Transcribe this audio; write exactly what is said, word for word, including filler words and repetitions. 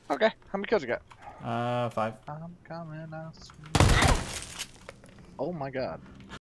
Okay, how many kills you got? Uh, five. I'm coming out. Oh my god.